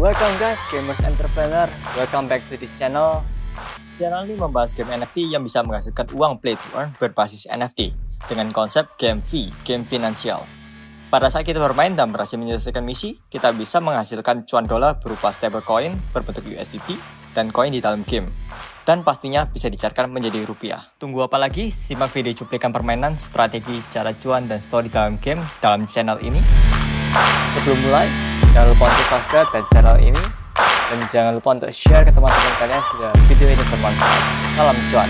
welcome guys, gamers entrepreneur. Welcome back to this channel. Channel ini membahas game NFT yang bisa menghasilkan uang play to earn berbasis NFT dengan konsep game fee, game finansial. Pada saat kita bermain dan berhasil menyelesaikan misi, kita bisa menghasilkan cuan dolar berupa stablecoin berbentuk USDT dan koin di dalam game. Dan pastinya bisa dicairkan menjadi rupiah. Tunggu apa lagi? Simak video cuplikan permainan, strategi, cara cuan, dan story dalam game dalam channel ini. Sebelum mulai, jangan lupa untuk subscribe dan channel ini. Dan jangan lupa untuk share ke teman-teman kalian jika video ini bermanfaat. Salam cuan.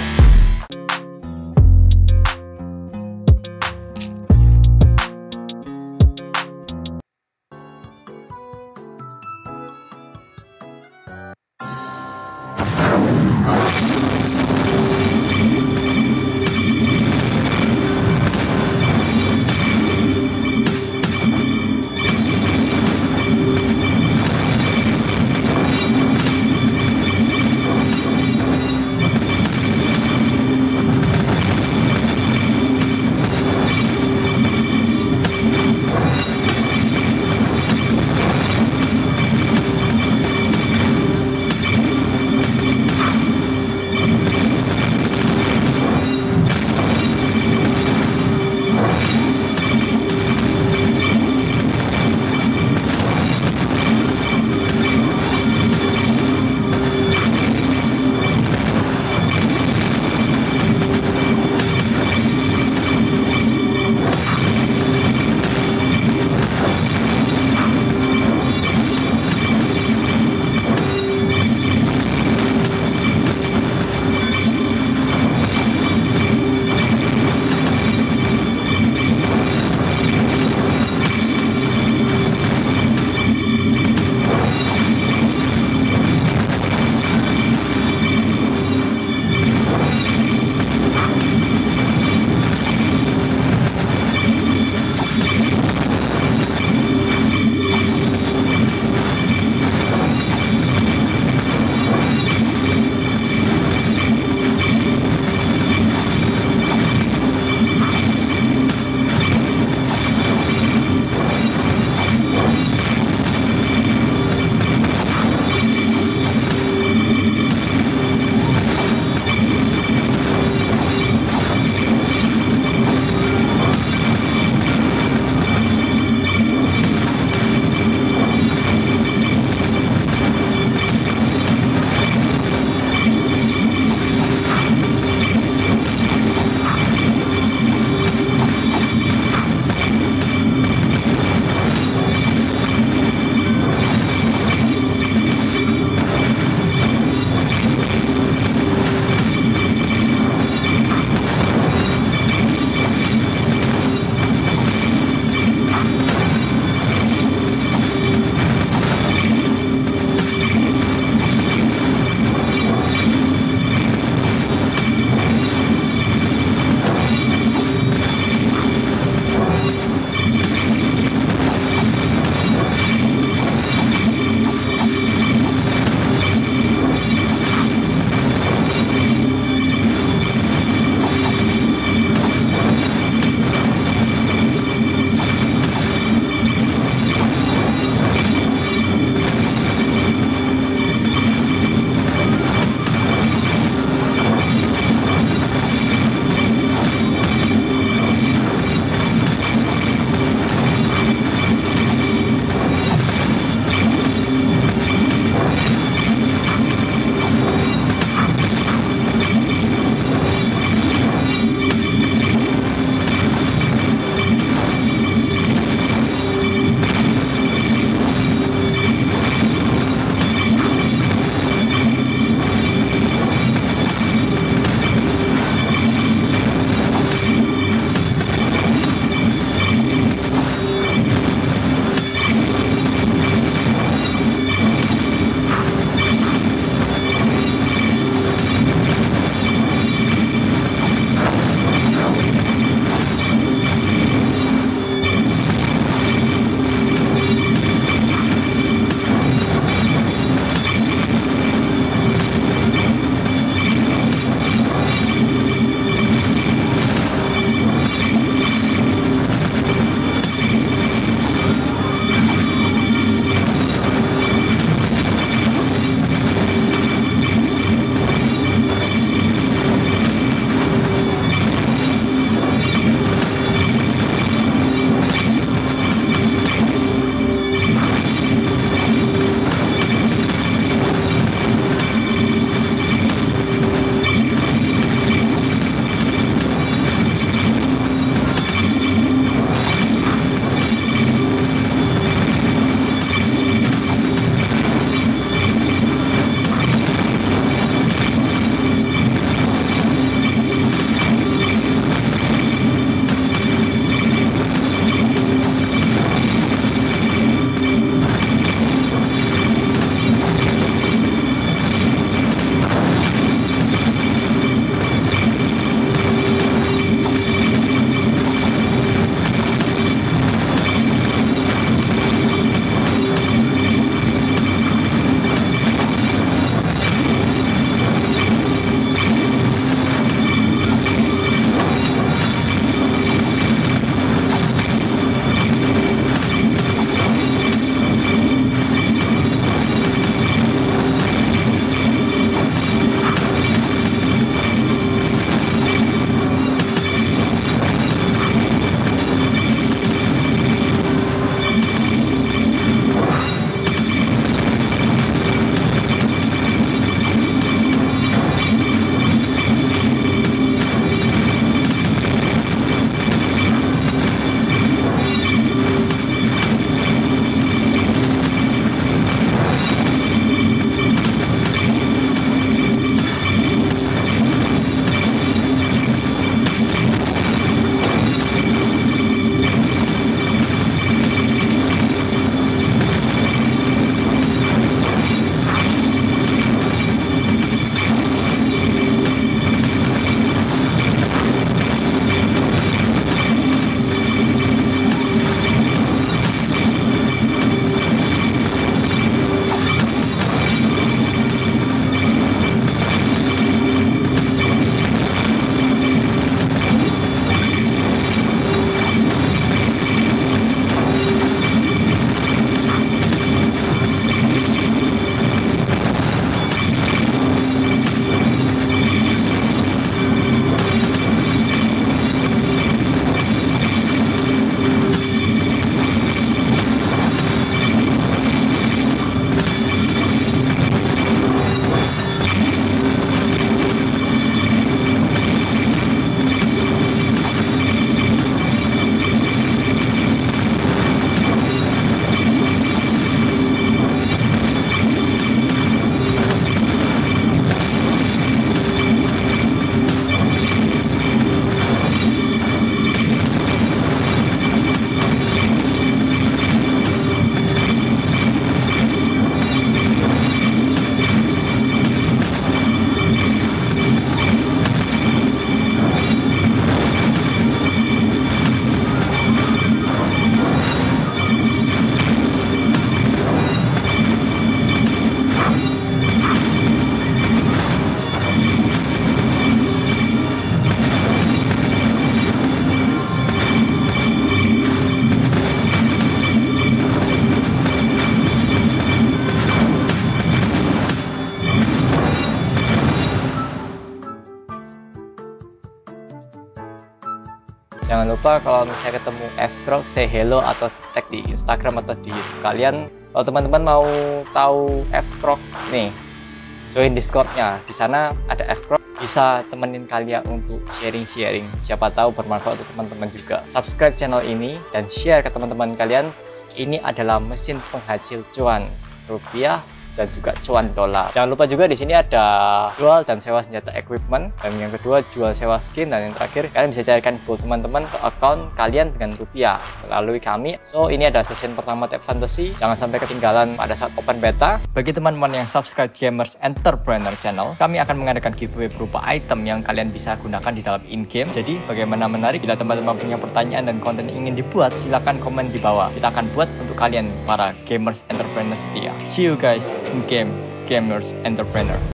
Jangan lupa kalau misalnya ketemu F-Proc, say hello atau tag di Instagram atau di YouTube kalian. Kalau teman-teman mau tahu F-Proc nih, join Discord-nya. Di sana ada F-Proc, bisa temenin kalian untuk sharing-sharing. Siapa tahu bermanfaat untuk teman-teman juga. Subscribe channel ini dan share ke teman-teman kalian. Ini adalah mesin penghasil cuan rupiah dan juga cuan dolar. Jangan lupa juga di sini ada jual dan sewa senjata equipment, dan yang kedua jual sewa skin, dan yang terakhir kalian bisa carikan gold teman-teman ke account kalian dengan rupiah melalui kami. So ini adalah session pertama Tab Fantasy, jangan sampai ketinggalan pada saat open beta. Bagi teman-teman yang subscribe Gamers Entrepreneur Channel, kami akan mengadakan giveaway berupa item yang kalian bisa gunakan di dalam in-game. Jadi bagaimana menarik? Bila teman-teman punya pertanyaan dan konten yang ingin dibuat, silahkan komen di bawah. Kita akan buat untuk kalian para Gamers Entrepreneur setia. See you guys in game Gamers Entrepreneur.